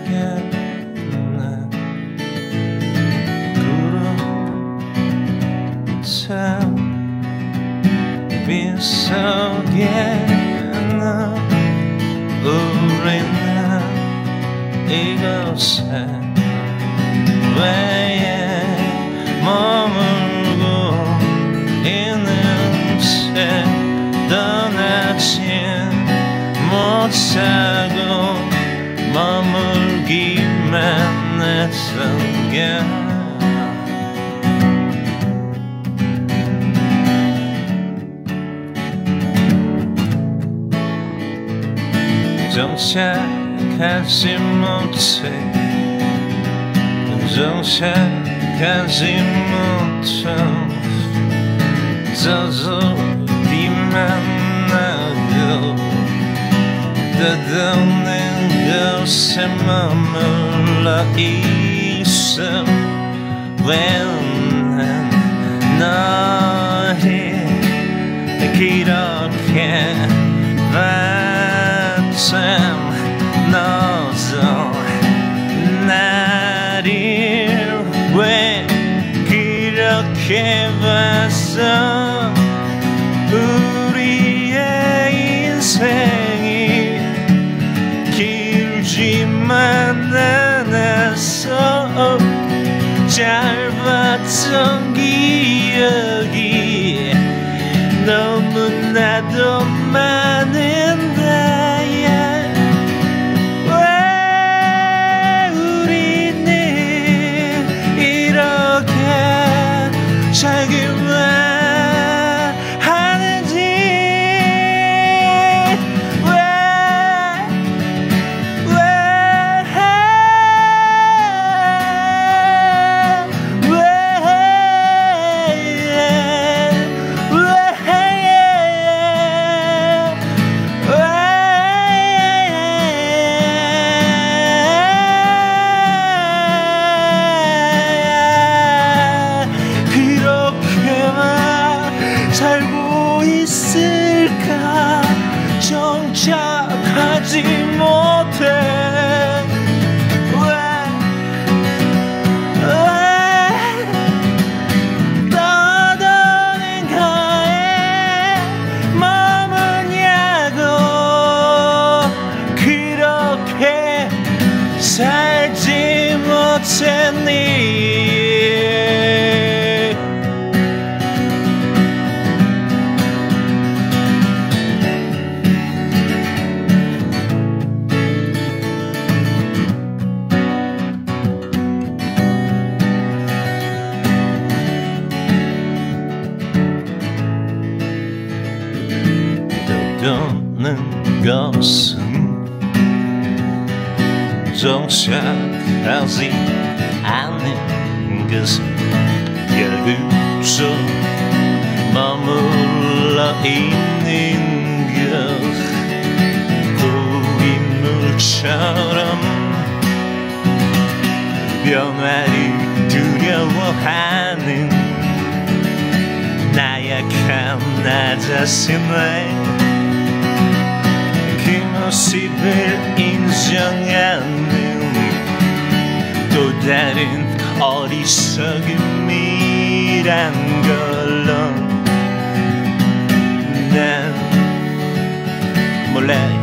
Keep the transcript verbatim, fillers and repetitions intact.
빛 속에 우리는 이곳에 왜 머물고 있는 채 떠나진 못하고 머물기만 했었게. 정착하지 못해 정착하지 못해 저절이만 나고 떠도는 곳에 머물러 있어. 왜 난 너를 그렇게 너도 나를 왜 그렇게 봤어. 우리의 인생이 길지만 않았어. 짧았던 기억이 너무나도 많은데 살기만 하는지. 왜, 왜, 왜, 왜, 살고 있을까. 정착하지 못해. 왜, 왜 떠도는 거에 머무냐고. 그렇게 살지 못했니. 떠도는 것은 정착하지 않은 것은 결국 좀 머물러 있는 것. 고인물처럼 변화를 두려워하는 나약한 나 자신의 그 모습을 인정하는 또 다른 어리석음이란 걸로 난 몰래